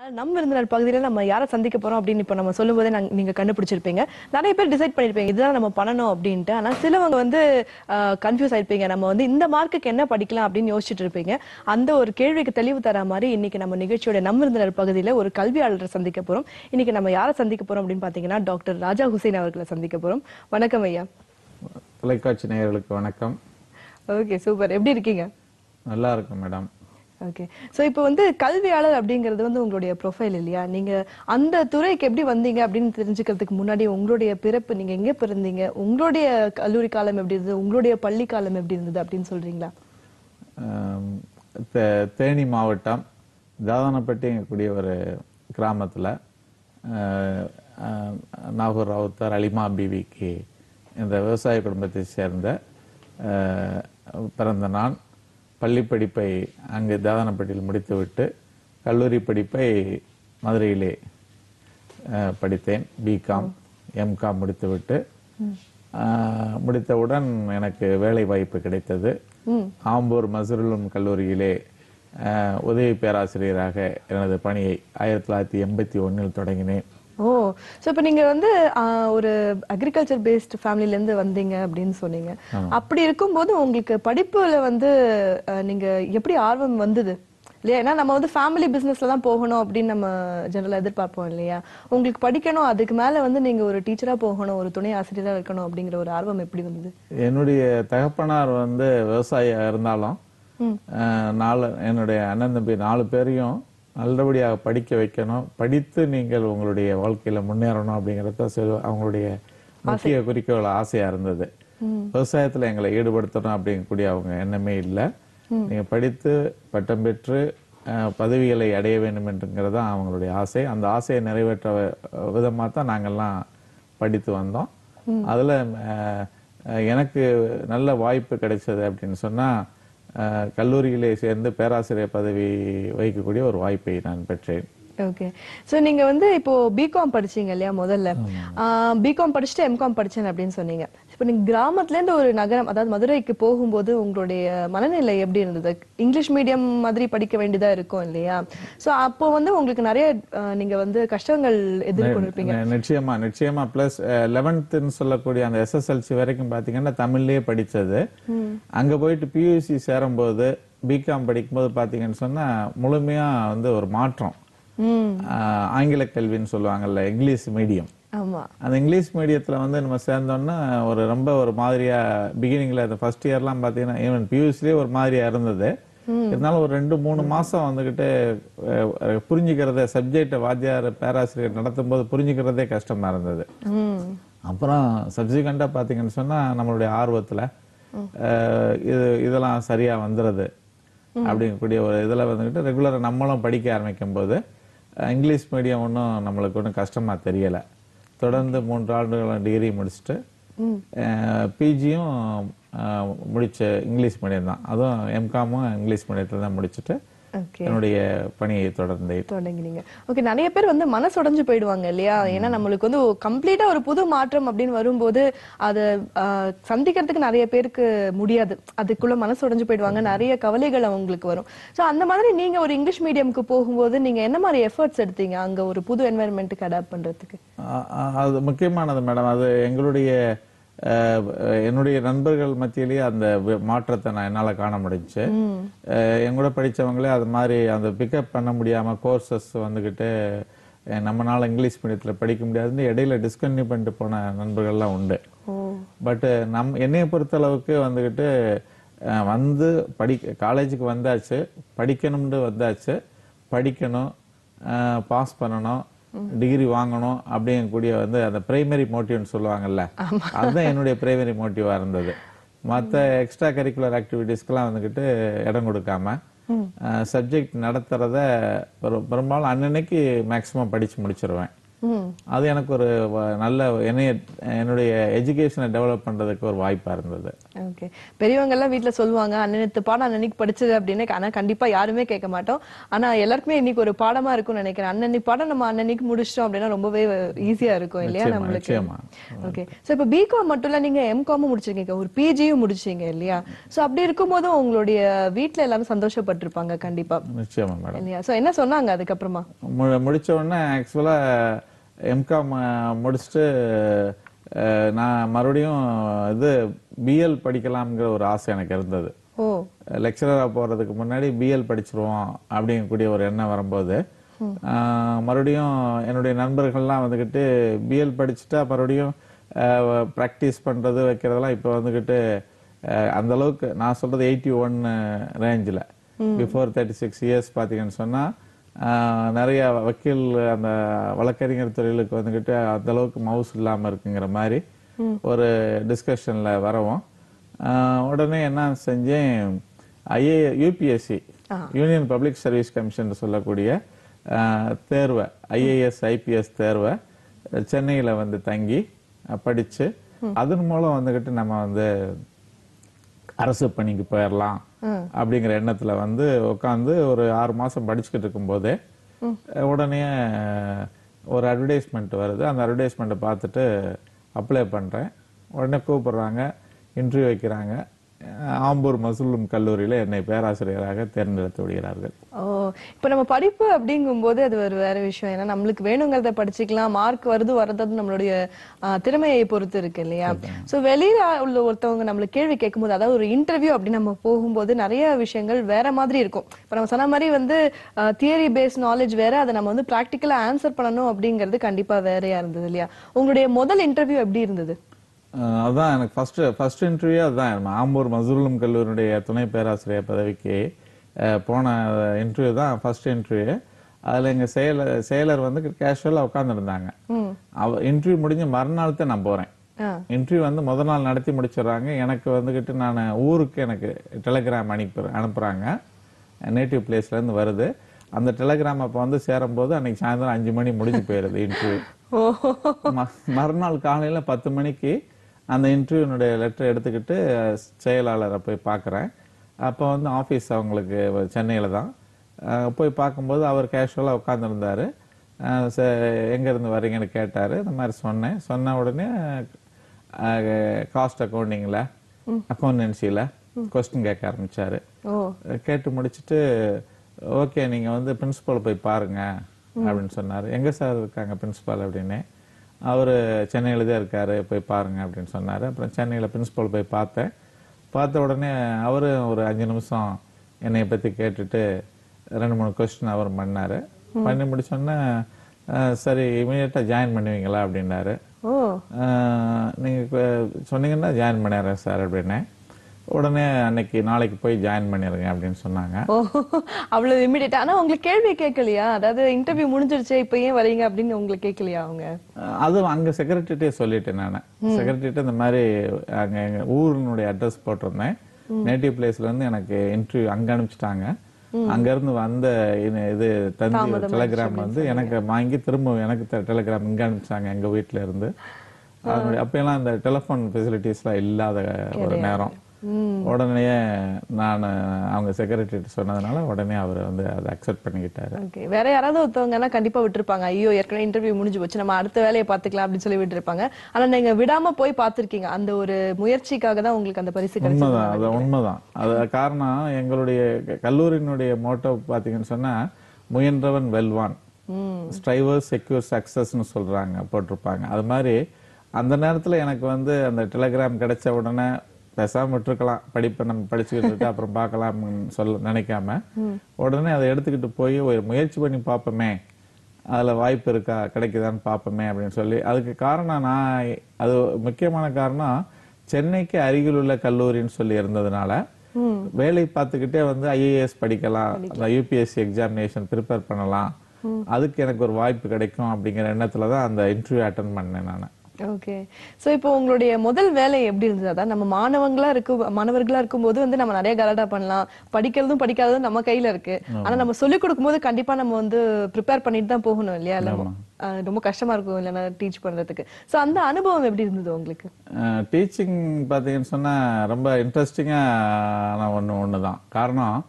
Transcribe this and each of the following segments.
நம்ம விருந்தினர் பகுதியில நம்ம யாரை சந்திக்க போறோம் அப்படின்னு இப்ப நம்ம சொல்லும்போதே நீங்க கண்டுபிடிச்சிருப்பீங்க. நிறைய பேர் டிசைட் பண்ணிருப்பீங்க இதுதான் நம்ம பண்ணணும் அப்படின்ட்டு. ஆனா சிலவங்க வந்து கன்ஃபியூஸ் ஆயிருப்பீங்க. நம்ம வந்து இந்த மார்க்குக்கு என்ன படிக்கலாம் அப்படின்னு யோசிச்சுட்டு இருப்பீங்க. அந்த ஒரு கேள்விக்கு தெளிவு தர மாதிரி இன்னைக்கு நம்ம நிகழ்ச்சியோட நம்ம விருந்தினர் பகுதியில ஒரு கல்வியாளரை சந்திக்க போறோம். இன்னைக்கு நம்ம யாரை சந்திக்க போறோம் அப்படின்னு பாத்தீங்கன்னா டாக்டர் ராஜா ஹுசைன் அவர்களை சந்திக்க போறோம். வணக்கம் ஐயா. தொலைக்காட்சி நேயர்களுக்கு வணக்கம். Okay, super. எப்படி இருக்கீங்க? நல்லா இருக்கும் மேடம். ஓகே, சோ இப்போ வந்து கல்வியாளர் அப்படிங்கிறது வந்து உங்களுடைய ப்ரொஃபைல் இல்லையா? நீங்க அந்த துறைக்கு எப்படி வந்தீங்க அப்படின்னு தெரிஞ்சுக்கிறதுக்கு முன்னாடி உங்களுடைய பிறப்பு, நீங்க எங்க பிறந்தீங்க, உங்களுடைய கல்லூரி காலம் எப்படி இருந்தது, உங்களுடைய பள்ளி காலம் எப்படி இருந்தது அப்படின்னு சொல்றீங்களா? தேனி மாவட்டம் தாதானப்பட்டிங்கக்கூடிய ஒரு கிராமத்தில் நாகூர் ராவுத்தர் அலிமா பிவிக்கு இந்த விவசாய குடும்பத்தை சேர்ந்த பிறந்த நான் பள்ளி படிப்பை அங்கு தாதானப்பட்டியில் முடித்துவிட்டு கல்லூரி படிப்பை மதுரையிலே படித்தேன். பிகாம் எம்காம் முடித்துவிட்டு முடித்தவுடன் எனக்கு வேலை வாய்ப்பு கிடைத்தது. ஆம்பூர் மஸ்ருல் கல்லூரியிலே உதவி பேராசிரியராக எனது பணியை 1981 தொடங்கினேன். ஓ, சோ இப்ப நீங்க வந்து ஒரு அக்ரிகல்ச்சர் பேஸ்ட் ஃபேமிலில இருந்து வந்தீங்க அப்படின்னு சொன்னீங்க. அப்படி இருக்கும்போது உங்களுக்கு படிப்புல வந்து நீங்க எப்படி ஆர்வம் வந்தது இல்லையா? ஏன்னா நம்ம வந்து ஃபேமிலி பிசினஸ்ல தான் போகணும் அப்படின்னு நம்ம ஜெனரலா எதிர்பார்ப்போம் இல்லையா? உங்களுக்கு படிக்கணும், அதுக்கு மேல வந்து நீங்க ஒரு டீச்சரா போகணும், ஒரு துணை ஆசிரியரா இருக்கணும் அப்படிங்கிற ஒரு ஆர்வம் எப்படி வந்தது? என்னுடைய தகப்பனார் வந்து விவசாயியா இருந்தாலும் என்னுடைய அண்ணன் தம்பி 4 பேரையும் நல்லபடியாக படிக்க வைக்கணும், படித்து நீங்கள் உங்களுடைய வாழ்க்கையில முன்னேறணும் அப்படிங்கறத அவங்களுடைய முக்கிய குறிக்கோள் ஆசையா இருந்தது. விவசாயத்துல எங்களை ஈடுபடுத்தணும் அப்படிங்கக்கூடிய அவங்க எண்ணமே இல்லை. நீங்க படித்து பட்டம் பெற்று பதவிகளை அடைய வேண்டும் என்றுங்கிறது அவங்களுடைய ஆசை. அந்த ஆசையை நிறைவேற்ற விதமா தான் நாங்கெல்லாம் படித்து வந்தோம். அதுல எனக்கு நல்ல வாய்ப்பு கிடைச்சது அப்படின்னு சொன்னா கல்லூரியிலே சேர்ந்து பேராசிரியர் பதவி வகிக்கக்கூடிய ஒரு வாய்ப்பை நான் பெற்றேன். ஓகே, சோ நீங்க வந்து இப்போ பிகாம் படிச்சீங்க இல்லையா? முதல்ல பிகாம் படிச்சுட்டு எம்காம் படிச்சேன் அப்படின்னு சொன்னீங்க. இப்போ நீங்க கிராமத்துல இருந்து ஒரு நகரம், அதாவது மதுரைக்கு போகும்போது உங்களுடைய மனநிலை எப்படி இருந்தது? இங்கிலீஷ் மீடியம் மாதிரி படிக்க வேண்டியதா இருக்கும் இல்லையா? சோ அப்போ வந்து உங்களுக்கு நிறைய நீங்க வந்து கஷ்டங்கள் எதிர்கொண்டிருப்பீங்க. நிச்சயமா பிளஸ் 11th சொல்லக்கூடிய அந்த SSLC வரைக்கும் பாத்தீங்கன்னா தமிழ்லயே படிச்சது. அங்க போயிட்டு PUC சேரும்போது பிகாம் படிக்கும்போது பாத்தீங்கன்னு சொன்னா முழுமையா வந்து ஒரு மாற்றம். ஆங்கில கல்வின்னு சொல்லுவாங்கல்ல, இங்கிலீஷ் மீடியம். அந்த இங்கிலீஷ் மீடியத்துல வந்து நம்ம சேர்ந்தோம்னா ரொம்ப ஒரு மாதிரியா பிகினிங்ல அந்த ஃபர்ஸ்ட் இயர்லாம் பாத்தீங்கன்னா ஈவன் PUCலயே ஒரு மாதிரியா இருந்தது. இருந்தாலும் ஒரு 2-3 மாசம் வந்துகிட்டு புரிஞ்சுக்கிறத, சப்ஜெக்ட் வாத்தியார் பேராசிரியர் நடத்தும் போது புரிஞ்சுக்கிறதே கஷ்டமா இருந்தது. அப்புறம் சப்சிக்வெண்டா பாத்தீங்கன்னு சொன்னா நம்மளுடைய ஆர்வத்துல இதெல்லாம் சரியா வந்துருது அப்படிங்கக்கூடிய ஒரு இதுல வந்துகிட்டு ரெகுலரா நம்மளும் படிக்க ஆரம்பிக்கும் போது இங்கிலீஷ் மீடியம் ஒன்றும் நம்மளுக்கு ஒன்றும் கஷ்டமா தெரியல. தொடர்ந்து 3 ஆண்டுகள் டிகிரி முடிச்சுட்டு பிஜியும் முடிச்ச இங்கிலீஷ் மீடியம் தான். அதுவும் எம்காமும் இங்கிலீஷ் மீடியத்துல தான் முடிச்சுட்டு என்னுடைய பணியை தொடங்கினீங்க. ஓகே, நிறைய பேர் வந்து மனசுடைஞ்சு போயிடுவாங்க இல்லையா? ஏன்னா நம்மளுக்கு வந்து கம்ப்ளீட்டா ஒரு புது மாற்றம் அப்படின்னு வரும்போது அதை சந்திக்கிறதுக்கு நிறைய பேருக்கு முடியாது. அதுக்குள்ள மனசுடைஞ்சு போயிடுவாங்க, நிறைய கவலைகள் அவங்களுக்கு வரும். சோ அந்த மாதிரி நீங்க ஒரு இங்கிலீஷ் மீடியம்க்கு போகும்போது நீங்க என்ன மாதிரி எஃபர்ட்ஸ் எடுத்தீங்க அங்க ஒரு புது என்வாயர்மெண்ட்டுக்கு அடாப்ட் பண்றதுக்கு? அது முக்கியமானது மேடம். அது என்னுடைய நண்பர்கள் மத்தியிலேயே அந்த மாற்றத்தை நான் என்னால காண முடிஞ்சு. என் கூட படிச்சவங்களே அது மாதிரி அந்த பிக்கப் பண்ண முடியாம கோர்சஸ் வந்துகிட்டு நம்மளால இங்கிலீஷ் மீடியத்துல படிக்க முடியாதுன்னு இடையில டிஸ்கன்டினியூ பண்ணிட்டு போன நண்பர்கள்லாம் உண்டு. பட் என்னைய பொறுத்த அளவுக்கு வந்துகிட்டு வந்து காலேஜுக்கு வந்தாச்சு, படிக்கணும்னு வந்தாச்சு, படிக்கணும், பாஸ் பண்ணணும், டிகிரி வாங்கணும் அப்படிங்கக்கூடிய வந்து அந்த பிரைமரி மோட்டிவ்னு சொல்லுவாங்கல்ல, அதுதான் என்னுடைய பிரைமரி மோட்டிவா இருந்தது. மற்ற எக்ஸ்ட்ரா கரிக்குலர் ஆக்டிவிட்டிஸ்க்கெல்லாம் வந்துகிட்டு இடம் கொடுக்காம சப்ஜெக்ட் நடத்துறத பெரும்பாலும் அன்னன்னைக்கு மேக்சிமம் படிச்சு முடிச்சிருவேன். அது எனக்கு ஒரு நல்ல என்னுடைய எஜுகேஷனை டெவலப் பண்றதுக்கு ஒரு வாய்ப்பா இருந்தது. ஓகே. பெரியவங்க எல்லாம் வீட்ல சொல்லுவாங்க அன்னத்து பாடம் அன்னன்னைக்கு படிச்சது அப்படின்னு. ஆனா கண்டிப்பா யாருமே கேட்க மாட்டோம். ஆனா எல்லாருக்குமே இன்னைக்கு ஒரு பாடமா இருக்கும்னு நினைக்கிறேன். அன்னன்னைக்கு பாடம் நம்ம அன்னன்னைக்கு முடிச்சிட்டோம் அப்படின்னா ரொம்பவே ஈஸியா இருக்கும் இல்லையா நம்மளுக்கு? ஓகே. சோ இப்ப பிகாம் மட்டும் இல்ல, நீங்க எம்காமும் முடிச்சிருக்கீங்க, ஒரு பிஜியும் முடிச்சீங்க இல்லையா? சோ அப்படி இருக்கும்போது உங்களுடைய வீட்ல எல்லாரும் சந்தோஷப்பட்டிருப்பாங்க கண்டிப்பா. நிச்சயமா மேடம். இல்லையா? சோ என்ன சொன்னாங்க அதுக்கப்புறமா? முடிச்ச உடனே ஆக்சுவலா எம்காம் முடிச்சுட்டு நான் மறுபடியும் இது பிஎல் படிக்கலாம்ங்கிற ஒரு ஆசை எனக்கு இருந்தது. லெக்சரரா போறதுக்கு முன்னாடி பிஎல் படிச்சிருவோம் அப்படிங்கக்கூடிய ஒரு எண்ணம் வரும்போது மறுபடியும் என்னுடைய நண்பர்கள்லாம் வந்துகிட்டு பிஎல் படிச்சுட்டா மறுபடியும் ப்ராக்டிஸ் பண்றது வைக்கிறதெல்லாம் இப்போ வந்துகிட்டு அந்த அளவுக்கு நான் சொல்றது 81 ரேஞ்சில் பிஃபோர் 36 இயர்ஸ் பார்த்தீங்கன்னு சொன்னா நிறைய வக்கீல் அந்த வழக்கறிஞர் தொழிலுக்கு வந்துகிட்டு அந்த அளவுக்கு மவுஸ் இல்லாம இருக்குங்கிற மாதிரி ஒரு டிஸ்கஷன்ல வரவும் உடனே என்ன செஞ்சேன், UPSC union public service commission சொல்லக்கூடிய தேர்வை, ஐஏஎஸ் ஐபிஎஸ் தேர்வை சென்னையில வந்து தங்கி படிச்சு அதன் மூலம் வந்துகிட்டு நம்ம வந்து அரசு பணிக்கு போயிடலாம் அப்படிங்கிற எண்ணத்துல வந்து உட்காந்து ஒரு 6 மாசம் படிச்சுக்கிட்டு இருக்கும் போதே உடனே ஒரு அட்வர்டைஸ்மெண்ட் வருது. அந்த அட்வர்டைஸ்மெண்ட்டை பார்த்துட்டு அப்ளை பண்றேன். உடனே கூப்பிடுறாங்க, இன்டர்வியூ வைக்கிறாங்க. ஆம்பூர் மசூலும் கல்லூரியில என்னை பேராசிரியராக தேர்ந்தெடுத்து விடுகிறார்கள். இப்ப நம்ம படிப்பு அப்படிங்கும்போது அது ஒரு வேற விஷயம். ஏன்னா நம்மளுக்கு வேணுங்கிறத படிச்சுக்கலாம், மார்க் வரது நம்மளுடைய திறமையை பொறுத்து இருக்கு இல்லையா? சோ வெளியில உள்ள ஒருத்தவங்க நம்மளுக்கு கேள்வி கேட்கும்போது, அதாவது ஒரு இன்டர்வியூ அப்படின்னு நம்ம போகும்போது நிறைய விஷயங்கள் வேற மாதிரி இருக்கும். இப்ப நம்ம சொன்ன மாதிரி வந்து தியரி பேஸ்ட் நாலேஜ் வேற, அதை நம்ம வந்து பிராக்டிக்கலா ஆன்சர் பண்ணணும் அப்படிங்கிறது கண்டிப்பா வேறையா இருந்தது இல்லையா? உங்களுடைய முதல் இன்டர்வியூ எப்படி இருந்தது? அதான் எனக்கு ஃபர்ஸ்ட் இன்டர்வியூ அதுதான். ஆம்பூர் மசூலும் கல்லூரியுடைய துணை பேராசிரியர் பதவிக்கு போன இன்டர்வியூ தான் ஃபர்ஸ்ட் இன்டர்வியூ. அதுல எங்க செயலர் வந்து கேஷுவலா உட்கார்ந்துருந்தாங்க. இன்டர்வியூ முடிஞ்ச மறுநாள் தான் நான் போறேன். இன்டர்வியூ வந்து முதல் நாள் நடத்தி முடிச்சிடறாங்க. எனக்கு வந்துகிட்டு நான் ஊருக்கு எனக்கு டெலிகிராம் அனுப்புறாங்க. நேட்டிவ் பிளேஸ்ல இருந்து வருது. அந்த டெலிகிராம் அப்ப வந்து சேரும் போது அன்னைக்கு சாயந்தரம் 5 மணி முடிஞ்சு போயிருது இன்டர்வியூ. மறுநாள் காலையில 10 மணிக்கு அந்த இன்டர்வியூனுடைய லெட்டர் எடுத்துக்கிட்டு செயலாளரை போய் பார்க்குறேன். அப்போ வந்து ஆஃபீஸ் அவங்களுக்கு சென்னையில் தான். போய் பார்க்கும்போது அவர் கேஷுவலாக உட்காந்துருந்தாரு. எங்கேருந்து வரீங்கன்னு கேட்டார். இந்த மாதிரி சொன்ன உடனே காஸ்ட் அக்கௌண்டிங்கில் அக்கௌண்டன்சியில் கொஸ்டின் கேட்க ஆரம்பிச்சாரு. கேட்டு முடிச்சுட்டு ஓகே நீங்கள் வந்து பிரின்சிபல் போய் பாருங்க அப்படின்னு சொன்னார். எங்கே சார் இருக்காங்க பிரின்சிபால் அப்படின்னு. அவர் சென்னையில் தான் இருக்காரு, போய் பாருங்க அப்படின்னு சொன்னார். அப்புறம் சென்னையில் பிரின்சிபல் போய் பார்த்த உடனே அவரு ஒரு 5 நிமிஷம் என்னை பற்றி கேட்டுட்டு 2-3 கொஸ்டின் அவர் பண்ணார். பண்ணி முடிச்சோன்னே சரி இமீடியட்டாக ஜாயின் பண்ணுவீங்களா அப்படின்னாரு. நீங்கள் சொன்னீங்கன்னா ஜாயின் பண்ணிடுறேன் சார் அப்படின்னு. உடனே நாளைக்கு போய் ஜாயின் பண்ணிருங்க அப்படின்னு சொன்னாங்க. அவ்வளவு இமிடியேட்டா? ஆனா உங்களுக்கு கேள்வி கேட்கலையா? அதாவது இன்டர்வியூ முடிஞ்சிருச்சு இப்ப ஏன் வரீங்க அப்படின்னு உங்களுக்கு கேட்கலையா அவங்க? அது அங்க செக்ரட்டரிட்டே சொல்லிட்டேன். நான் செக்ரட்டரிட்ட இந்த மாதிரி அங்க எங்க ஊரினுடைய அட்ரஸ் போட்டிருந்தேன். நேட்டிவ் பிளேஸ்ல இருந்து எனக்கு இன்டர்வியூ அங்க அனுப்பிச்சிட்டாங்க. அங்க இருந்து வந்த இது தந்தி டெலிகிராம் வந்து எனக்கு வாங்கி திரும்ப எனக்கு டெலிகிராம் இங்க அனுப்பிச்சாங்க எங்க வீட்டுல இருந்து. அப்ப எல்லாம் இந்த டெலிபோன் ஃபெசிலிட்டிஸ் எல்லாம் இல்லாத ஒரு நேரம். உடனே நான் அவங்க செக்ரட்டரி சொன்னதுனால உடனே அவர் வந்து அதை அக்செப்ட் பண்ணிக்கிட்டாரு. வேற யாராவது ஒருத்தவங்கன்னா கண்டிப்பா விட்டுருப்பாங்க, ஐயோ ஏற்கனவே இன்டர்வியூ முடிஞ்சு போச்சு நம்ம அடுத்த வேலையை பாத்துக்கலாம் அப்படின்னு சொல்லி விட்டுருப்பாங்க. ஆனா நீங்க விடாம போய் பாத்திருக்கீங்க. அந்த ஒரு முயற்சிக்காக தான் உங்களுக்கு அந்த பரிசு கிடைச்சது. உண்மைதான். அது காரணம் எங்களுடைய கல்லூரியினுடைய மோட்டோ பாத்தீங்கன்னு சொன்னா முயன்றவன் வெல்வான், ஸ்ட்ரைவர்ஸ் செக்யூர் சக்சஸ்ன்னு சொல்றாங்க போட்டிருப்பாங்க. அது மாதிரி அந்த நேரத்துல எனக்கு வந்து அந்த டெலிகிராம் கிடைச்ச உடனே பேசாம விட்டுருக்கலாம், படிப்பை நம்ம படிச்சுக்கிட்டு இருக்கு அப்புறம் பார்க்கலாம்னு நினைக்காம உடனே அதை எடுத்துக்கிட்டு போய் ஒரு முயற்சி பண்ணி பார்ப்போமே, அதுல வாய்ப்பு இருக்கா கிடைக்குதான்னு பார்ப்போமே அப்படின்னு சொல்லி. அதுக்கு காரணம் அது முக்கியமான காரணம் சென்னைக்கு அருகில் உள்ள கல்லூரின்னு சொல்லி இருந்ததுனால வேலை பார்த்துக்கிட்டே வந்து ஐஏஎஸ் படிக்கலாம், யூபிஎஸ்சி எக்ஸாமினேஷன் ப்ரிப்பேர் பண்ணலாம், அதுக்கு எனக்கு ஒரு வாய்ப்பு கிடைக்கும் அப்படிங்கிற எண்ணத்துலதான் அந்த இன்டர்வியூ அட்டன் பண்ணேன் நான். ஓகே. சோ இப்போ உங்களுடைய முதல் வேலை எப்படி இருந்தது? அதான் நம்ம மாணவர்களா இருக்கும்போது வந்து நம்ம நிறைய கலாட்டா பண்ணலாம். படிக்கிறதும் படிக்காததும் நம்ம கையில இருக்கு. ஆனா நம்ம சொல்லிக் கொடுக்கும்போது கண்டிப்பா நம்ம வந்து ப்ரிப்பேர் பண்ணிட்டு தான் போகணும் இல்லையா? இல்ல ஆமா. ரொம்ப கஷ்டமா இருக்கும் இல்லைன்னா டீச் பண்றதுக்கு. சோ அந்த அனுபவம் எப்படி இருந்தது உங்களுக்கு? டீச்சிங் பார்த்தீங்கன்னு சொன்னா ரொம்ப இன்ட்ரெஸ்டிங்கான ஒண்ணுதான். காரணம்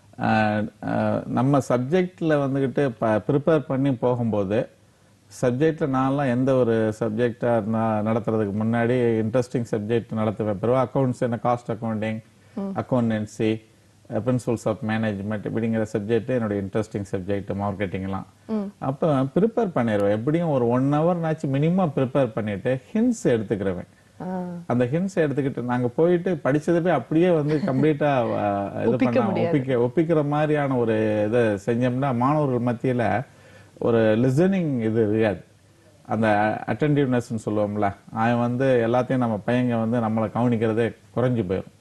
நம்ம சப்ஜெக்ட்ல வந்துகிட்டு ப்ரிப்பேர் பண்ணி போகும்போது சப்ஜெக்ட்ல நான்லாம் எந்த ஒரு சப்ஜெக்டா நடத்துறதுக்கு முன்னாடி இன்ட்ரெஸ்டிங் சப்ஜெக்ட் நடத்துவேன். பிறகு அக்கௌண்ட்ஸ் என்ன cost accounting, accountancy, principles of management இப்படிங்கிற சப்ஜெக்ட் என்னோட இன்ட்ரெஸ்டிங் சப்ஜெக்ட் மார்க்கெட்டிங்லாம். அப்போ ப்ரிப்பேர் பண்ணிடுவேன். எப்படியும் ஒரு 1 ஹவர்னாச்சு மினிமம் ப்ரிப்பேர் பண்ணிட்டு ஹிண்ட்ஸ் எடுத்துக்கிறேன். அந்த ஹிண்ட்ஸ் எடுத்துக்கிட்டு நாங்க போயிட்டு படிச்சதே அப்படியே வந்து கம்ப்ளீட்டா இது பண்ண ஒப்பிக்கிற மாதிரியான ஒரு இதை செஞ்சோம்னா மாணவர்கள் மத்தியில ஒரு லிசனிங் இது இருக்காது. அந்த அட்டென்டிவ்னஸ் சொல்லுவோம்ல, அவன் வந்து எல்லாத்தையும் நம்ம பையங்க வந்து நம்மளை கவனிக்கிறதே குறைஞ்சு போயிடும்.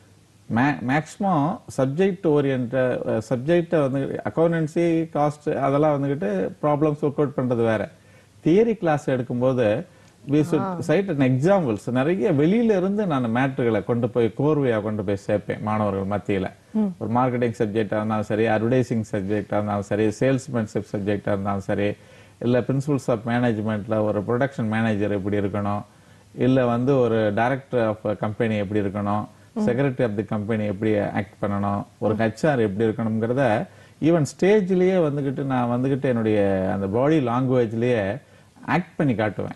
மேக்சிமம் சப்ஜெக்ட் ஓரியன்ட் சப்ஜெக்டை வந்து அக்கௌண்டன்சி காஸ்ட் அதெல்லாம் வந்துகிட்டு ப்ராப்ளம்ஸ் ஒர்க் அவுட் பண்றது வேற. தியரி கிளாஸ் எடுக்கும்போது we should cite an examples. நிறைய வெளியில இருந்து நான் மேட்டர்களை கொண்டு போய் கோர்வையா கொண்டு போய் சேர்ப்பேன் மாணவர்கள் மத்தியில. ஒரு மார்க்கெட்டிங் சப்ஜெக்டா இருந்தாலும் சரி, அட்வர்டைசிங் சப்ஜெக்டா இருந்தாலும் சரி, சேல்ஸ்மேன்ஷிப் சப்ஜெக்டா இருந்தாலும் சரி, இல்ல பிரின்சிபல்ஸ் ஆஃப் மேனேஜ்மெண்ட்ல ஒரு ப்ரொடக்ஷன் மேனேஜர் எப்படி இருக்கணும், இல்ல வந்து ஒரு டைரக்டர் ஆஃப் கம்பெனி எப்படி இருக்கணும், செக்ரட்டரி ஆஃப் தி கம்பெனி எப்படி ஆக்ட் பண்ணணும், ஒரு ஹெச்ஆர் எப்படி இருக்கணும்ங்கிறத ஈவன் ஸ்டேஜ்லயே வந்துகிட்டு நான் வந்துகிட்டு என்னுடைய அந்த பாடி லாங்குவேஜ்லயே ஆக்ட் பண்ணி காட்டுவேன்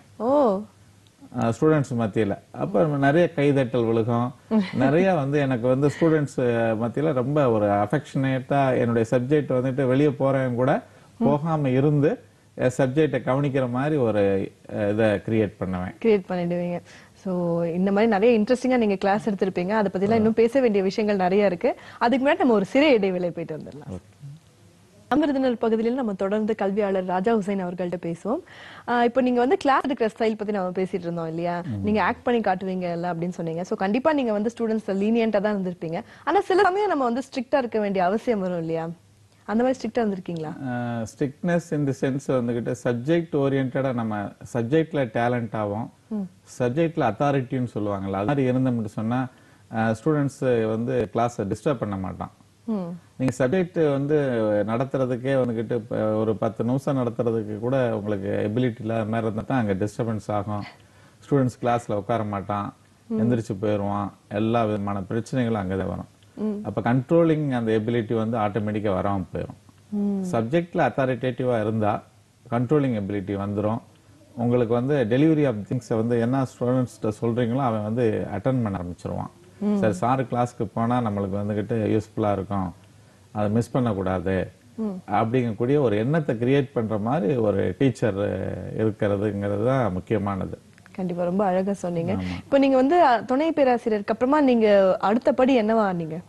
ஸ்டூடெண்ட்ஸ் மத்தியில. அப்ப நிறைய கைதட்டல் விழுகும். நிறைய வந்து எனக்கு வந்து ஸ்டூடெண்ட்ஸ் மத்தியில ரொம்ப ஒரு அஃபெக்ஷனேட்டா என்னுடைய சப்ஜெக்ட் வந்துட்டு வெளியே போறவங்க கூட போகாம இருந்து சப்ஜெக்டை கவனிக்கிற மாதிரி ஒரு இதை கிரியேட் பண்ணிடுவீங்க. சோ இந்த மாதிரி நிறைய இன்ட்ரெஸ்டிங்கா நீங்க கிளாஸ் எடுத்திருப்பீங்க. அதை பத்திலாம் இன்னும் பேச வேண்டிய விஷயங்கள் நிறைய இருக்கு. அதுக்கு முன்னாடி நம்ம ஒரு சிறிய இடைவேளை போயிட்டு வந்துடலாம். விருந்தினர் பகுதியில் நம்ம தொடர்ந்து கல்வியாளர் ராஜா ஹுசைன் அவர்கள்ட்ட பேசுவோம். இப்போ நீங்க வந்து கிளாஸ் எடுக்கிற ஸ்டைல் பத்தி நம்ம பேசிட்டு இருந்தோம் இல்லையா? நீங்க ஆக்ட் பண்ணி காட்டுவீங்க எல்லாம் அப்படின்னு சொன்னீங்க. சோ கண்டிப்பா நீங்க வந்து ஸ்டூடெண்ட்ஸ் லீனியன்ட்டா தான் இருந்திருப்பீங்க. ஆனா சில சமயம் நம்ம வந்து ஸ்ட்ரிக்ட்டா இருக்க வேண்டிய அவசியம் வரும் இல்லையா? அந்த மாதிரி ஸ்ட்ரிக்ட்டா இருந்திருக்கீங்களா? ஸ்ட்ரிக்ட்னஸ் இன் தி சென்ஸ் வந்துகிட்டு சப்ஜெக்ட் ஓரியன்டா நம்ம சப்ஜெக்ட்ல டேலண்ட் ஆகும், சப்ஜெக்ட்ல அத்தாரிட்டின்னு சொல்லுவாங்கல்ல, அது மாதிரி இருந்தோம்னு சொன்னா ஸ்டூடெண்ட்ஸ் வந்து கிளாஸை டிஸ்டர்ப் பண்ண மாட்டான். நீங்க சப்ஜெக்ட் வந்து நடத்துறதுக்கே வந்துகிட்டு ஒரு 10 நிமிஷம் நடத்துறதுக்கு கூட உங்களுக்கு எபிலிட்டி இல்லாத மாதிரி இருந்தா அங்க டிஸ்டர்பன்ஸ் ஆகும். ஸ்டூடெண்ட்ஸ் கிளாஸ்ல உட்கார மாட்டான், எந்திரிச்சு போயிடுவான், எல்லா விதமான பிரச்சனைகளும் அங்கதான் வரும். அப்ப கண்ட்ரோலிங் அந்த எபிலிட்டி வந்து ஆட்டோமேட்டிக்கா வராம போயிடும். சப்ஜெக்ட்ல அத்தாரிட்டேட்டிவா இருந்தா கண்ட்ரோலிங் எபிலிட்டி வந்துடும். உங்களுக்கு வந்து டெலிவரி ஆஃப் திங்ஸ் வந்து என்ன ஸ்டூடெண்ட்ஸ் சொல்றீங்களோ அவன் வந்து அட்டென்ட் பண்ண ஆரம்பிச்சிருவான். சரி, சார் கிளாஸ்க்கு போனா நம்மளுக்கு வந்துகிட்டு யூஸ்ஃபுல்லா இருக்கும், அதை மிஸ் பண்ணக்கூடாது அப்படிங்கக்கூடிய ஒரு எண்ணத்தை கிரியேட் பண்ற மாதிரி ஒரு டீச்சர் இருக்கிறதுங்கிறது தான் முக்கியமானது. கண்டிப்பா ரொம்ப அழகா சொன்னீங்க. இப்போ நீங்க வந்து துணை பேராசிரியருக்கு அப்புறமா நீங்க அடுத்த படி என்னவா நீங்க?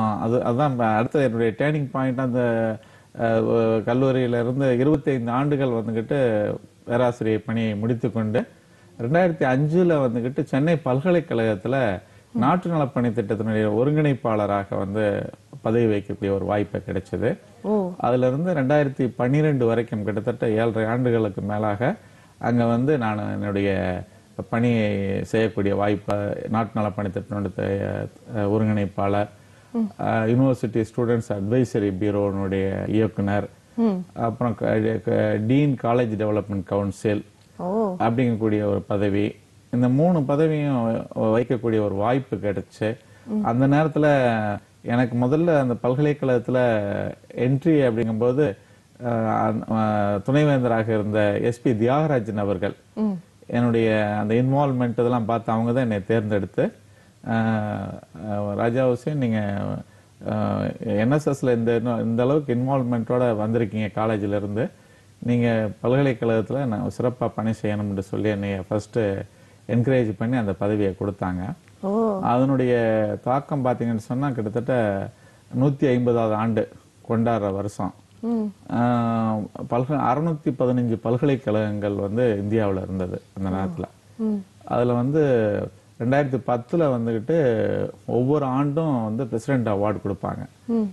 அதான் அடுத்த என்னுடைய டேர்னிங் பாயிண்ட். அந்த கல்லூரியில இருந்து 25 ஆண்டுகள் வந்துகிட்டு பேராசிரியர் பணியை முடித்துக்கொண்டு 2005 வந்துகிட்டு சென்னை பல்கலைக்கழகத்துல நாட்டு நலப்பணி திட்டத்தினுடைய ஒருங்கிணைப்பாளராக வந்து பதவி வைக்கக்கூடிய ஒரு வாய்ப்பு கிடைச்சது. அதுல இருந்து 2012 வரைக்கும் கிட்டத்தட்ட 7.5 ஆண்டுகளுக்கு மேலாக அங்க வந்து நான் என்னுடைய பணியை செய்யக்கூடிய வாய்ப்பு. நாட்டு நலப்பணி திட்டத்தினுடைய ஒருங்கிணைப்பாளர், யூனிவர்சிட்டி ஸ்டூடெண்ட்ஸ் அட்வைசரி பியூரோனுடைய இயக்குனர், அப்புறம் டீன் காலேஜ் டெவலப்மெண்ட் கவுன்சில் அப்படிங்கக்கூடிய ஒரு பதவி. இந்த 3 பதவியும் வைக்கக்கூடிய ஒரு வாய்ப்பு கிடைச்சு அந்த நேரத்துல எனக்கு முதல்ல அந்த பல்கலைக்கழகத்துல என்ட்ரி அப்படிங்கும்போது துணைவேந்தராக இருந்த எஸ்பி தியாகராஜன் அவர்கள் என்னுடைய அந்த இன்வால்வ்மெண்ட் இதெல்லாம் பார்த்து அவங்க தான் என்னை தேர்ந்தெடுத்து, ராஜா ஹுசைன் நீங்க என்எஸ்எஸ்ல இந்த அளவுக்கு இன்வால்வ்மெண்டோட வந்திருக்கீங்க காலேஜ்ல இருந்து, நீங்க பல்கலைக்கழகத்துல நான் சிறப்பா பணி செய்யணும்னு சொல்லி என்னை ஃபர்ஸ்ட் என்கரேஜ் பண்ணி அந்த பதவியை கொடுத்தாங்க. அதனுடைய தாக்கம் பாத்தீங்கன்னு சொன்னா கிட்டத்தட்ட 150வது ஆண்டு கொண்டாடுற வருஷம் 615 பல்கலைக்கழகங்கள் வந்து இந்தியாவில் இருந்தது அந்த நேரத்துல. அதுல வந்து 2010 வந்துகிட்டு ஒவ்வொரு ஆண்டும் வந்து பிரசிடென்ட் அவார்டு கொடுப்பாங்க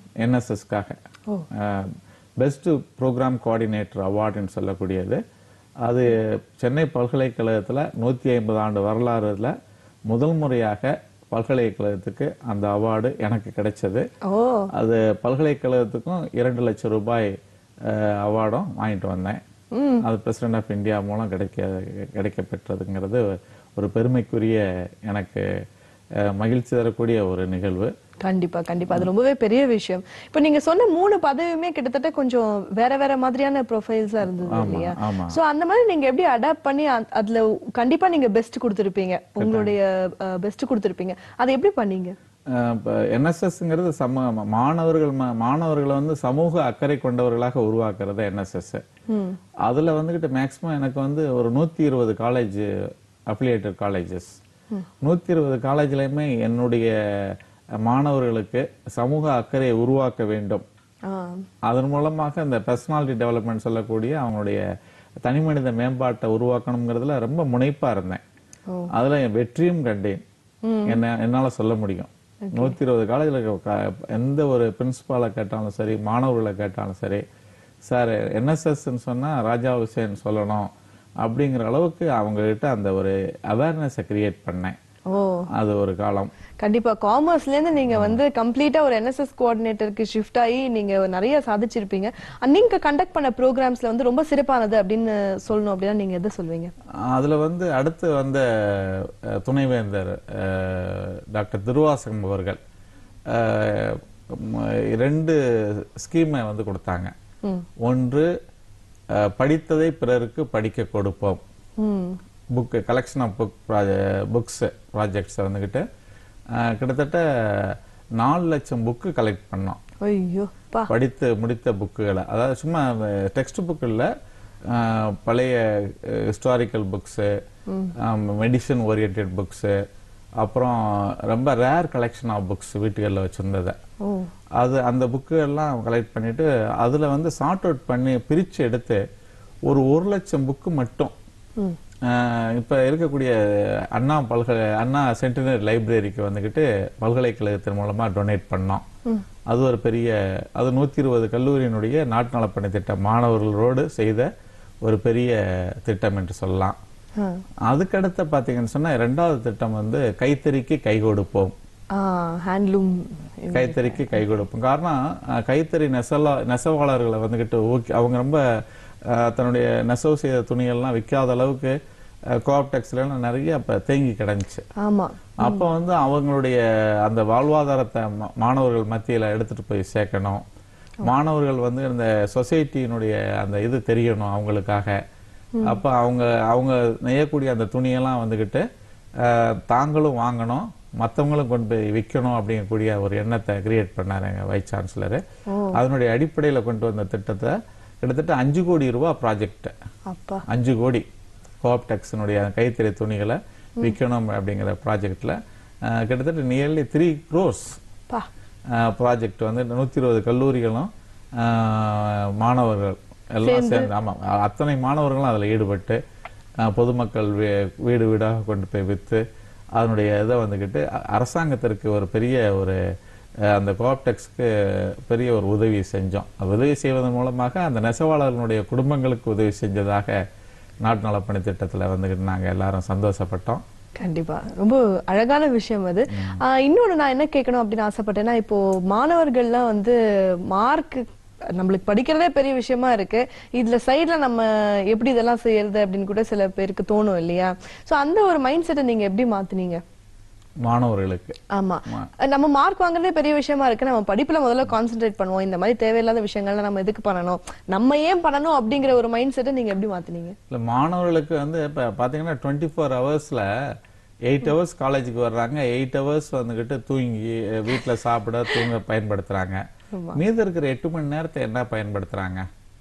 என்எஸ்எஸ்க்காக. பெஸ்ட் ப்ரோக்ராம் கோஆர்டினேட்டர் அவார்டுன்னு சொல்லக்கூடியது அது சென்னை பல்கலைக்கழகத்துல 150 ஆண்டு வரலாறுல முதல் முறையாக பல்கலைக்கழகத்துக்கு அந்த அவார்டு எனக்கு கிடைச்சது. அது பல்கலைக்கழகத்துக்கும் 2 லட்சம் ரூபாய் அவார்டும் வாங்கிட்டு வந்தேன். அது பிரசிடென்ட் ஆஃப் இந்தியா மூலம் கிடைக்க பெற்றதுங்கிறது ஒரு பெருமைக்குரிய, எனக்கு மகிழ்ச்சி தரக்கூடிய ஒரு நிகழ்வு. கண்டிப்பா கண்டிப்பா, அது ரொம்பவே பெரிய விஷயம். இப்ப நீங்க சொன்ன 3 பதவியுமே கிட்டத்தட்ட கொஞ்சம் வேற வேற மாதிரியான ப்ரொஃபைல்ஸா இருந்தது இல்லையா? சோ அந்த மாதிரி நீங்க எப்படி அடாப்ட் பண்ணி அதுல கண்டிப்பா நீங்க பெஸ்ட் கொடுத்திருப்பீங்க, உங்களுடைய பெஸ்ட் கொடுத்திருப்பீங்க. அதை எப்படி பண்ணீங்க? என்எஸ்எஸ்ங்கிறது மாணவர்களை வந்து சமூக அக்கறை கொண்டவர்களாக உருவாக்குறது என்எஸ்எஸ். அதுல வந்துகிட்டு மேக்சிமம் எனக்கு வந்து ஒரு 120 காலேஜ் அஃபிலியேட்டட் காலேஜஸ், 120 காலேஜ்லயுமே என்னுடைய மாணவர்களுக்கு சமூக அக்கறையை உருவாக்க வேண்டும். அதன் மூலமாக இந்த பர்சனாலிட்டி டெவலப்மெண்ட் சொல்லக்கூடிய அவங்களுடைய தனி மனித மேம்பாட்டை உருவாக்கணுங்கிறதுல ரொம்ப முனைப்பா இருந்தேன். அதுல வெற்றியும் கண்டேன். என்னால சொல்ல முடியும். 120 காலேஜ்ல எந்த ஒரு பிரின்சிபாலை கேட்டாலும் சரி, மாணவர்களை கேட்டாலும் சரி, சார் என்எஸ்எஸ் சொன்னா ராஜா ஹுசேன் சொல்லணும் அப்படிங்கிற அளவுக்கு அவங்க கிட்ட அந்த ஒரு அவேர்னஸ் கிரியேட் பண்ணேன். அது ஒரு காலம். கண்டிப்பா காமர்ஸ்ல இருந்து நீங்க வந்து கம்ப்ளீட்டா ஒரு என்எஸ்எஸ் கோஆர்டினேட்டருக்கு ஷிஃப்ட் ஆகி நீங்க நிறைய சாதிச்சிருப்பீங்க. நீங்க கண்டக்ட் பண்ண ப்ரோக்ராம்ஸ்ல வந்து ரொம்ப சிறப்பானது அப்படின்னு சொல்லணும் அப்படின்னா நீங்க எதை சொல்வீங்க? அதுல வந்து அடுத்து வந்த துணைவேந்தர் டாக்டர் திருவாசகம் அவர்கள் 2 ஸ்கீமை வந்து கொடுத்தாங்க. ஒன்று படித்ததை பிறருக்கு படிக்க கொடுப்போம், book collection of books projects வந்துகிட்டு கிட்டத்தட்ட 4 லட்சம் புக்கு கலெக்ட் பண்ணோம். படித்து முடித்த புக்குகளை, அதாவது சும்மா டெக்ஸ்ட் புக் இல்ல, பழைய historical books, medicine oriented books, அப்புறம் ரொம்ப ரேர் கலெக்ஷன் ஆஃப் புக்ஸ் வீட்டுகளில் வச்சிருந்ததை அது அந்த புக்கு எல்லாம் கலெக்ட் பண்ணிட்டு அதுல வந்து சார்ட் அவுட் பண்ணி பிரிச்சு எடுத்து ஒரு 1 லட்சம் புக்கு மட்டும் இப்ப இருக்கக்கூடிய அண்ணா சென்டினரி லைப்ரரிக்கு வந்துகிட்டு பல்கலைக்கழகத்தின் மூலமா டொனேட் பண்ணோம். அது ஒரு பெரிய, அது 120 கல்லூரியினுடைய நாட்டு நலப்பணி திட்டம் மாணவர்களோடு செய்த ஒரு பெரிய திட்டம் என்று சொல்லலாம். அதுக்கடுத்து பாத்தீங்கன்னு சொன்னா 2வது திட்டம் வந்து கைத்தறிக்கு கை கொடுப்போம். கைத்தறிக்கு கை கொடுப்போம். காரணம் கைத்தறி நெசவாளர்களை வந்துகிட்டு அவங்க ரொம்ப தன்னுடைய நெசவு செய்த துணிகள்லாம் விற்காத அளவுக்கு கோஆப்டெக்ஸ்ல நிறைய தேங்கி கிடந்துச்சு. அப்ப வந்து அவங்களுடைய அந்த வாழ்வாதாரத்தை மாணவர்கள் மத்தியில எடுத்துட்டு போய் சேர்க்கணும். மாணவர்கள் வந்து இந்த சொசைட்டியினுடைய அந்த இது தெரியணும் அவங்களுக்காக. அப்ப அவங்க நெய்யக்கூடிய அந்த துணியெல்லாம் வந்துகிட்டு தாங்களும் வாங்கணும், மற்றவங்களும் கொண்டு போய் விற்கணும் அப்படிங்கக்கூடிய ஒரு எண்ணத்தை கிரியேட் பண்ணாரு எங்க வைஸ் சான்சலர். அதனுடைய அடிப்படையில கொண்டு வந்த திட்டத்தை கிட்டத்தட்ட 5 கோடி ரூபாய் ப்ராஜெக்ட், 5 கோடி கோஆப்டெக்ஸினுடைய கைத்தறி துணிகளை விற்கணும் அப்படிங்கிற ப்ராஜெக்ட்ல கிட்டத்தட்ட நியர்லி 3 crores ப்ராஜெக்ட் வந்து 120 கல்லூரிகளும் மாணவர்கள் எல்லாம் சேர்ந்து, ஆமா அத்தனை மாணவர்களும் அதுல ஈடுபட்டு பொதுமக்கள் வீடு வீடாக கொண்டு போய் விற்று அதனுடைய இதை வந்துகிட்டு அரசாங்கத்திற்கு ஒரு பெரிய ஒரு அந்த கோஆப்டெக்ஸ்க்கு பெரிய ஒரு உதவி செஞ்சோம். உதவி செய்வதன் மூலமாக அந்த நெசவாளர்களுடைய குடும்பங்களுக்கு உதவி செஞ்சதாக நாட்டு நலப்பணி திட்டத்துல வந்துகிட்டு நாங்க எல்லாரும் சந்தோஷப்பட்டோம். கண்டிப்பா ரொம்ப அழகான விஷயம் அது. இன்னொன்னு நான் என்ன கேட்கணும் அப்படின்னு ஆசைப்பட்டேன்னா, இப்போ மாணவர்கள்லாம் வந்து மார்க் நம்மளுக்கு படிக்கிறதே பெரிய விஷயமா இருக்கு, இதுல சைட்ல நம்ம எப்படி இதெல்லாம் செய்யறது அப்படின்னு கூட சில பேருக்கு தோணும் இல்லையா? சோ அந்த ஒரு மைண்ட் செட்டை நீங்க எப்படி மாத்துனீங்க மாணவர்களுக்கு? ஆமா, நம்ம மார்க் வாங்குறதே பெரிய விஷயமா இருக்கு, நம்ம படிப்புல முதல்ல கான்சென்ட்ரேட் பண்ணுவோம், இந்த மாதிரி தேவையில்லாத விஷயங்கள்ல நம்ம எதுக்கு பண்ணணும், நம்ம ஏன் பண்ணணும் அப்படிங்கிற ஒரு மைண்ட் செட்டை நீங்க எப்படி மாத்துனீங்க? இல்ல மாணவர்களுக்கு வந்து இப்ப பாத்தீங்கன்னா 24 ஹவர்ஸ்ல 8 ஹவர்ஸ் காலேஜுக்கு வர்றாங்க, 8 ஹவர்ஸ் வந்துகிட்டு தூங்கி வீட்டுல சாப்பிட தூங்க பயன்படுத்துறாங்க. மீது இருக்கிற 8 மணி நேரத்தை என்ன பயன்படுத்துறாங்க?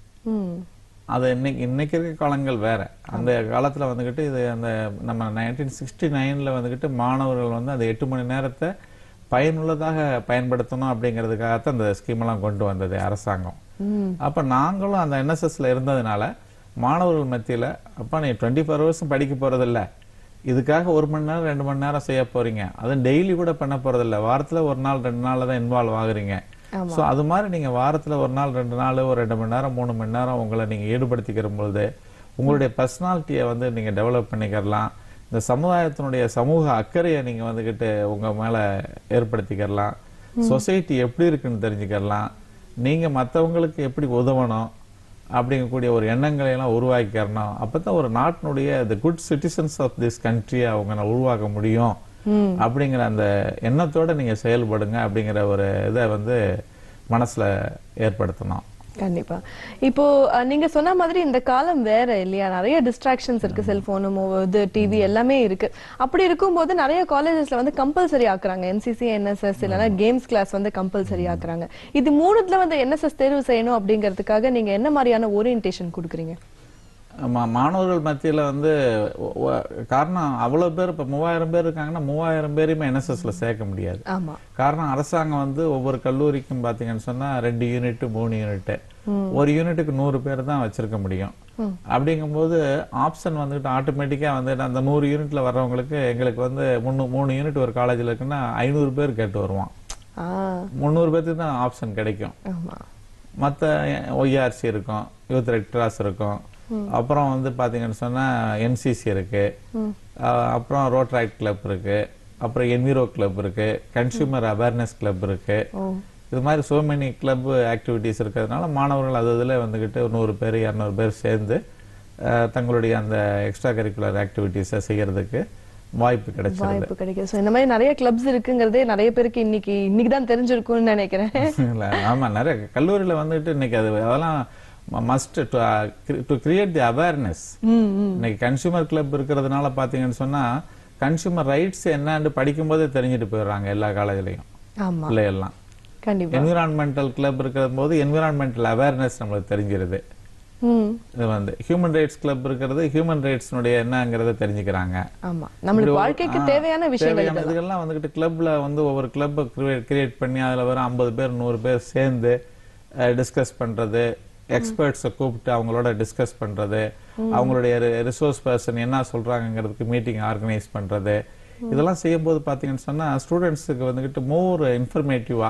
அது இன்னைக்கு இருக்க காலங்கள் வேற. அந்த காலத்துல வந்துகிட்டு இது அந்த நம்ம 1969ல வந்துகிட்டு மாணவர்கள் வந்து அந்த 8 மணி நேரத்தை பயனுள்ளதாக பயன்படுத்தணும் அப்படிங்கிறதுக்காகத்தான் அந்த ஸ்கீம் எல்லாம் கொண்டு வந்தது அரசாங்கம். அப்ப நாங்களும் அந்த என்எஸ்எஸ்ல இருந்ததுனால மாணவர்கள் மத்தியில, அப்ப நீ 24 ஹவர்ஸும் படிக்க போறது இல்ல, இதுக்காக 1 மணி நேரம் 2 மணி நேரம் செய்ய போறீங்க, அதுவும் டெய்லி கூட பண்ண போறது இல்ல, வாரத்துல 1 நாள் 2 நாள் தான் இன்வால்வ் ஆகுறீங்க. சோ அது மாதிரி நீங்க வாரத்துல 1 நாள் 2 நாள் ஒரு 2 மணி நேரம் 3 மணி நேரம் உங்களை நீங்க ஈடுபடுத்திக்கிற பொழுது உங்களுடைய பர்சனாலிட்டியை வந்து நீங்க டெவலப் பண்ணிக்கலாம். இந்த சமுதாயத்தினுடைய சமூக அக்கறையை நீங்க வந்துகிட்டு உங்க மேல ஏற்படுத்திக்கலாம். சொசைட்டி எப்படி இருக்குன்னு தெரிஞ்சுக்கலாம். நீங்க மற்றவங்களுக்கு எப்படி உதவணும் அப்படிங்கக்கூடிய ஒரு எண்ணங்களை எல்லாம் உருவாக்கிக்கிறணும். அப்பதான் ஒரு நாட்டினுடைய the good citizens of this கண்ட்ரியை அவங்க உருவாக்க முடியும் அப்படிங்கிற அந்த எண்ணத்தோட நீங்க செயல்படுங்க அப்படிங்கிற ஒரு இதை வந்து மனசுல ஏற்படுத்தணும். கண்டிப்பா. இப்போ நீங்க சொன்ன மாதிரி இந்த காலம் வேற இல்லையா, நிறைய டிஸ்ட்ராக்ஷன்ஸ் இருக்கு, செல்போனும் இது டிவி எல்லாமே இருக்கு. அப்படி இருக்கும்போது நிறைய காலேஜஸ்ல வந்து கம்பல்சரி ஆக்குறாங்க, என்சிசி NSS இல்லைன்னா கேம்ஸ் கிளாஸ் வந்து கம்பல்சரி ஆக்குறாங்க. இது மூணுத்துல வந்து NSS தேர்வு செய்யணும் அப்படிங்கிறதுக்காக நீங்க என்ன மாதிரியான ஓரியன்டேஷன் கொடுக்குறீங்க? மாணவர்கள் மத்தியில வந்து காரணம் அவ்வளவு பேர், இப்ப 3000 பேர் இருக்காங்கன்னா 3000 பேரையுமே NSSல சேர்க்க முடியாது. காரணம் அரசாங்கம் வந்து ஒவ்வொரு கல்லூரிக்கும் பாத்தீங்கன்னு சொன்னா 2 யூனிட் 3 யூனிட், ஒரு யூனிட்டுக்கு 100 பேர் தான் வச்சிருக்க முடியும். அப்படிங்கும்போது ஆப்ஷன் வந்துட்டு ஆட்டோமேட்டிக்கா வந்து அந்த 100 யூனிட்ல வர்றவங்களுக்கு எங்களுக்கு வந்து 3 யூனிட் ஒரு காலேஜ்ல இருக்குன்னா 500 பேர் கேட்டு வருவான். 300 பேருக்கு தான் ஆப்ஷன் கிடைக்கும். மத்த ORC இருக்கும், யூத் ரெட் கிராஸ் இருக்கும், அப்புறம் வந்து பாத்தீங்கன்னு சொன்னா NCC இருக்கு, அப்புறம் ரோட்ராக்ட் கிளப் இருக்கு, அப்புறம் என்விரோ கிளப் இருக்கு, கன்சியூமர் அவேர்னஸ் கிளப் இருக்கு. இது மாதிரி சோ மெனி கிளப் ஆக்டிவிட்டிஸ் இருக்கிறதுனால மாணவர்கள் அதுல வந்துகிட்டு 100 பேர் 200 பேர் சேர்ந்து தங்களுடைய அந்த எக்ஸ்ட்ரா கரிக்குலர் ஆக்டிவிட்டிஸை செய்யறதுக்கு வாய்ப்பு கிடைக்கும். இந்த மாதிரி நிறைய கிளப்ஸ் இருக்குங்கிறதே நிறைய பேருக்கு இன்னைக்கு தான் தெரிஞ்சிருக்கும்னு நினைக்கிறேன். ஆமா, நிறைய கல்லூரியில வந்துட்டு இன்னைக்கு அதெல்லாம் must to create the awareness. இன்னைக்கு கன்சியூமர் கிளப் இருக்கிறதுனால பாத்தீங்கன்னு சொன்னா கன்சியூமர் ரைட்ஸ் என்னன்னு படிக்கும் போதே தெரிஞ்சுட்டு போயிடுறாங்க எல்லா காலேஜ்லயும் பிள்ளைகள்லாம். என்விரான்மெண்டல் கிளப் இருக்கிற போது என்விரான்மெண்டல் அவேர்னஸ் நம்மளுக்கு தெரிஞ்சிருது. இது வந்து ஹியூமன் ரைட்ஸ் கிளப் இருக்கிறது ஹியூமன் ரைட்ஸ்னுடைய என்னங்கறத தெரிஞ்சுக்கிறாங்க. வாழ்க்கைக்கு தேவையான விஷயங்கள் இதெல்லாம் வந்துட்டு கிளப்ல வந்து ஒவ்வொரு கிளப் கிரியேட் பண்ணி அதுல வர 50 பேர் 100 பேர் சேர்ந்து டிஸ்கஸ் பண்றது, எக்ஸ்பர்ட்ஸை கூப்பிட்டு அவங்களோட டிஸ்கஸ் பண்றது, அவங்களுடைய ரிசோர்ஸ் பர்சன் என்ன சொல்றாங்கிறதுக்கு மீட்டிங் ஆர்கனைஸ் பண்றது, இதெல்லாம் செய்யும் போது பாத்தீங்கன்னு சொன்னா ஸ்டூடெண்ட்ஸுக்கு வந்துகிட்டு மோர் இன்ஃபர்மேட்டிவா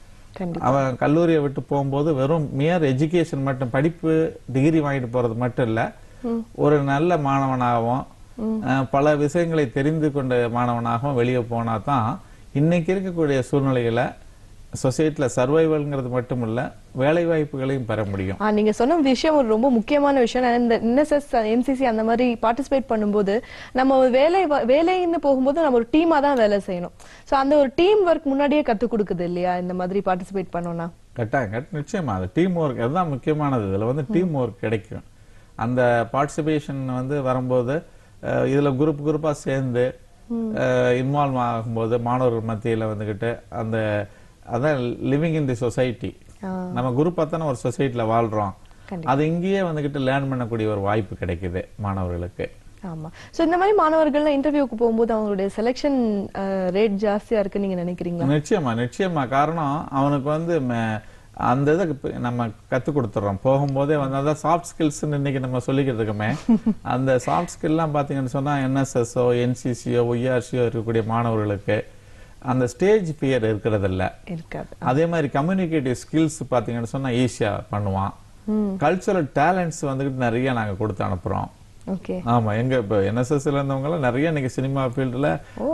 அவன் கல்லூரியை விட்டு போகும்போது வெறும் மியர் எஜுகேஷன் மட்டும் படிப்பு டிகிரி வாங்கிட்டு போறது மட்டும் இல்ல, ஒரு நல்ல மாணவனாகவும் பல விஷயங்களை தெரிந்து கொண்ட மாணவனாகவும் வெளியே போனா தான் இன்னைக்கு இருக்கக்கூடிய சூழ்நிலைகளை சொசைட்டில சர்வைவல்ங்கிறது மட்டும் இல்ல வேலை வாய்ப்புகளையும் பெற முடியும். நீங்க சொன்ன விஷயம் ஒரு ரொம்ப முக்கியமான விஷயம். இந்த NSS NCC அந்த மாதிரி பார்ட்டிசிபேட் பண்ணும்போது நம்ம வேலைன்னு போகும்போது நம்ம ஒரு டீமா தான் வேலை செய்யணும். சோ அந்த ஒரு டீம் ஒர்க் முன்னாடியே கத்து கொடுக்குது இல்லையா இந்த மாதிரி பார்ட்டிசிபேட் பண்ணோம்னா? நிச்சயமா அது டீம் ஒர்க் அதுதான் முக்கியமானது. இதுல வந்து டீம் ஒர்க் கிடைக்கும். அந்த பார்ட்டிசிபேஷன் வந்து வரும்போது இதுல குரூப்பா சேர்ந்து இன்வால்வ் ஆகும்போது மாணவர்கள் மத்தியில வந்துகிட்டு அந்த அதான் லிவிங் இன் தி சொசைட்டி, நம்ம குரூப்பா தானே ஒரு சொசைட்டில வாழ்றோம், அது இங்கேயே வந்துகிட்டு லேர்ன் பண்ணக்கூடிய ஒரு வாய்ப்பு கிடைக்குது மாணவர்களுக்கு. ஆமா. சோ இந்த மாதிரி மாணவர்கள் இன்டர்வியூக்கு போகும்போது அவங்களுடைய செலக்ஷன் ரேட் ஜாஸ்தியா இருக்கு நீங்க நினைக்கிறீங்களா? நிச்சயமா. காரணம் அவனுக்கு வந்து அந்த இதை நம்ம கத்து கொடுத்துறோம் போகும்போதே வந்து அதான் சாஃப்ட் ஸ்கில்ஸ் இன்னைக்கு நம்ம சொல்லிக்கிட்டு இருக்கோமே, அந்த சாஃப்ட் ஸ்கில்லாம் பாத்தீங்கன்னு சொன்னா NSSஓ NCCஓ ORCஓ இருக்கக்கூடிய மாணவர்களுக்கு அந்த ஸ்டேஜ் ஃபியர் இருக்கிறது இல்ல. அதே மாதிரி கம்யூனிகேட்டிவ் ஸ்கில்ஸ் பாத்தீங்கன்னு சொன்னா ஈஸியா பண்ணுவான். கல்ச்சரல் டேலண்ட்ஸ் வந்துட்டு நிறைய நாங்க கொடுத்து அனுப்புறோம். ஆமா, எங்க இப்ப NSSல இருந்தவங்க எல்லாம் நிறைய இன்னைக்கு சினிமா ஃபீல்டுல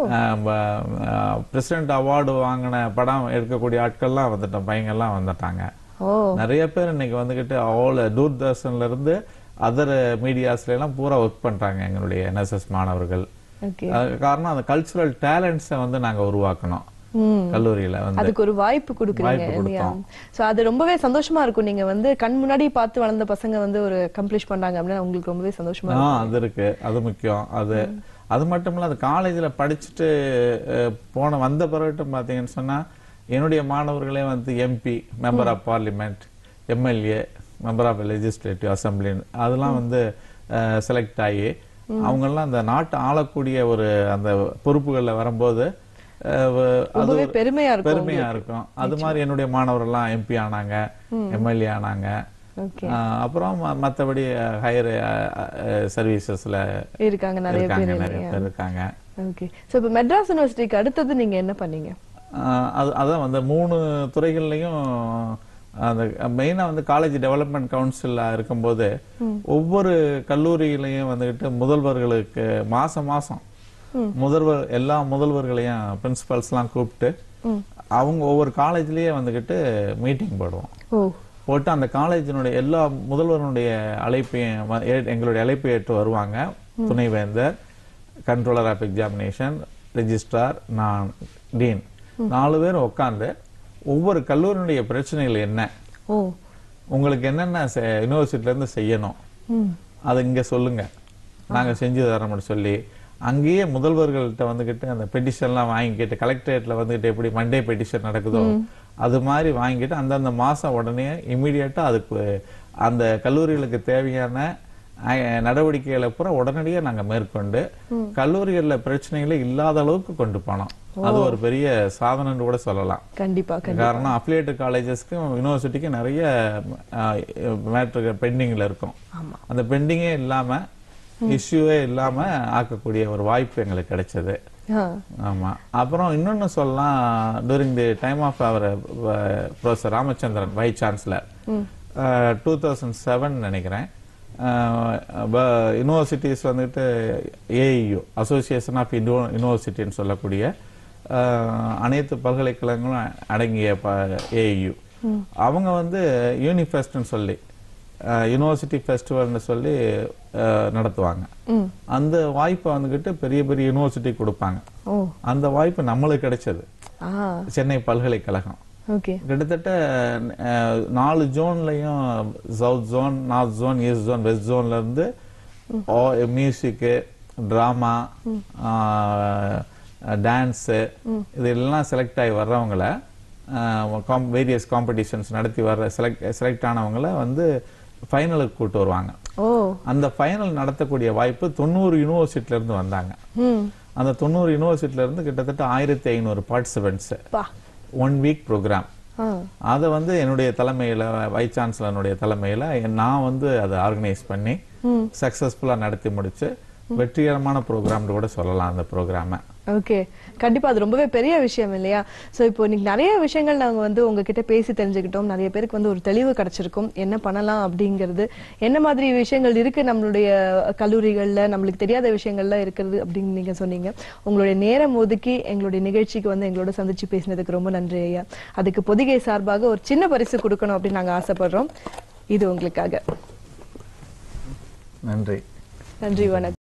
பிரசிடென்ட் அவார்டு வாங்கின படம் எடுக்கக்கூடிய ஆட்கள்லாம் வந்துட்டோம், பையங்கள்லாம் வந்துட்டாங்க. நிறைய பேர் இன்னைக்கு வந்துகிட்டு தூர்தர்ஷன்ல இருந்து அதர் மீடியாஸ்ல எல்லாம் பூரா ஒர்க் பண்றாங்க எங்களுடைய NSS மாணவர்கள். காரணம் அந்த கல்ச்சுரல் டேலண்ட்ஸை வந்து நாங்க உருவாக்கணும் கல்லூரியில வந்து அதுக்கு ஒரு வாய்ப்பு கொடுக்குறீங்க. சோ அது ரொம்பவே சந்தோஷமா இருக்கும். நீங்க வந்து கண் முன்னாடி பார்த்து வளர்ந்த பசங்க வந்து ஒரு கம்ப்ளீட் பண்றாங்க அப்படின்னா உங்களுக்கு ரொம்பவே சந்தோஷமா இருக்கும். அது இருக்கு, அது முக்கியம். அது மட்டும் இல்ல, அது காலேஜ்ல படிச்சுட்டு வந்த பிறகு பாத்தீங்கன்னு சொன்னா என்னுடைய மாணவர்களே வந்து MP, member of parliament, MLA, member of legislative assembly அதெல்லாம் வந்து செலக்ட் ஆகி அவங்க எல்லாம் அந்த நாட்டை ஆளக்கூடிய ஒரு அந்த பொறுப்புகள்ல வரும்போது பெருமையா இருக்கும். அது மாதிரி என்னுடைய மாணவர்கள் எல்லாம் MP ஆனாங்க, MLA ஆனாங்க. அப்புறம் மத்தபடி ஹையர் சர்வீசஸ்ல இருக்காங்க, நிறைய பேர் இருக்காங்க. ஓகே. சோ இப்ப மெட்ராஸ் யுனிவர்சிட்டிக்கு அடுத்தது நீங்க என்ன பண்ணீங்க? அதான் வந்து 3 துறைகள்லயும் அந்த மெயினா வந்து காலேஜ் டெவலப்மெண்ட் கவுன்சில் இருக்கும்போது ஒவ்வொரு கல்லூரியிலையும் வந்துகிட்டு முதல்வர்களுக்கு மாசம் எல்லா முதல்வர்களையும் பிரின்சிபல்ஸ் எல்லாம் கூப்பிட்டு அவங்க ஒவ்வொரு காலேஜ்லயே வந்துகிட்டு மீட்டிங் போடுவோம். போட்டு அந்த காலேஜினுடைய எல்லா முதல்வருடைய அழைப்பையும் எங்களுடைய அழைப்பை ஏற்று வருவாங்க. துணைவேந்தர், கண்ட்ரோலர் ஆஃப் எக்ஸாமினேஷன், ரெஜிஸ்ட்ரார், நான், டீன் 4 பேரும் உட்கார்ந்து ஒவ்வொரு கல்லூரியினுடைய பிரச்சனைகள் என்ன, உங்களுக்கு என்னென்ன யூனிவர்சிட்டில இருந்து செய்யணும், அதை இங்க சொல்லுங்க, நாங்க செஞ்சு தரோம்னு சொல்லி அங்கேயே முதல்வர்கள்ட்ட வந்துகிட்டு அந்த பெட்டிஷன்லாம் வாங்கிக்கிட்டு கலெக்டரேட்ல வந்துகிட்டு எப்படி மண்டே பெட்டிஷன் நடக்குதோ அது மாதிரி வாங்கிட்டு அந்தந்த மாசம் உடனே இமீடியட்டா அதுக்கு அந்த கல்லூரிகளுக்கு தேவையான நடவடிக்கைகளை பூரா உடனடியாக நாங்க மேற்கொண்டு கல்லூரிகள்ல பிரச்சனைகளை இல்லாத அளவுக்கு கொண்டு போனோம். அது ஒரு பெரிய சாதனைன்னு கூட சொல்லலாம். கண்டிப்பா. காரணம் அஃபிலியேட்டட் காலேஜஸ்க்கும் யூனிவர்சிட்டிக்கும் நிறைய மேட்டர் பெண்டிங்ல இருக்கும். அந்த பெண்டிங்கே இல்லாம இஷ்யூவே இல்லாம ஆக்கக்கூடிய ஒரு வாய்ப்பு எங்களுக்கு கிடைச்சது. ஆமா. அப்புறம் இன்னொன்னு சொல்லலாம், during the time of our professor Ramachandran vice chancellor 2007 நினைக்கிறேன், யூனிவர்சிட்டிஸ் வந்துட்டு ஏஇயு அசோசியேஷன் ஆஃப் யூனிவர்சிட்டின்னு சொல்லக்கூடிய அனைத்து பல்கலைக்கழகங்களும் அடங்கிய ஏஇயு அவங்க வந்து யூனிஃபெஸ்ட்னு சொல்லி யூனிவர்சிட்டி ஃபெஸ்டிவல்னு சொல்லி நடத்துவாங்க. அந்த வாய்ப்பை வந்துகிட்டு பெரிய பெரிய யூனிவர்சிட்டி கொடுப்பாங்க. அந்த வாய்ப்பு நம்மளுக்கு கிடைச்சது சென்னை பல்கலைக்கழகம். கிட்டத்தட்ட 4 ஜோன்லயும் south zone, north zone, east zone, west ஜோன்ல இருந்து மியூசிக்கு, டிராமா, டான்ஸு இதெல்லாம் செலக்ட் ஆகி வர்றவங்கள வேரியஸ் காம்படிஷன்ஸ் நடத்தி வர்ற செலக்ட் ஆனவங்கள வந்து ஃபைனலுக்கு கூட்டு வருவாங்க. அந்த ஃபைனல் நடத்தக்கூடிய வாய்ப்பு 90 யூனிவர்சிட்டில இருந்து வந்தாங்க. அந்த 90 யூனிவர்சிட்டில இருந்து கிட்டத்தட்ட 1500 பார்ட்டிசிபென்ட்ஸ், 1 வீக் ப்ரோக்ராம். அதை வந்து என்னுடைய தலைமையில, வைஸ் சான்சலருடைய தலைமையில நான் வந்து அதை ஆர்கனைஸ் பண்ணி சக்சஸ்ஃபுல்லா நடத்தி முடிச்சு வெற்றிகரமான ப்ரோக்ராம் கூட சொல்லலாம் அந்த ப்ரோக்ராம. ஓகே, கண்டிப்பா அது ரொம்பவே பெரிய விஷயம் இல்லையா? சோ இப்போ இன்னைக்கு நிறைய விஷயங்கள் நாங்க வந்து உங்ககிட்ட பேசி தெரிஞ்சுக்கிட்டோம். நிறைய பேருக்கு வந்து ஒரு தெளிவு கிடைச்சிருக்கும் என்ன பண்ணலாம் அப்படிங்கிறது, என்ன மாதிரி விஷயங்கள் இருக்கு நம்மளுடைய கல்லூரிகள்ல, நம்மளுக்கு தெரியாத விஷயங்கள்ல இருக்கிறது அப்படின்னு நீங்க சொன்னீங்க. உங்களுடைய நேரம் ஒதுக்கி எங்களுடைய நிகழ்ச்சிக்கு வந்து எங்களோட சந்திச்சு பேசினதுக்கு ரொம்ப நன்றி ஐயா. அதுக்கு பொதிகை சார்பாக ஒரு சின்ன பரிசு கொடுக்கணும் அப்படின்னு நாங்க ஆசைப்படுறோம். இது உங்களுக்காக. நன்றி. நன்றி, வணக்கம்.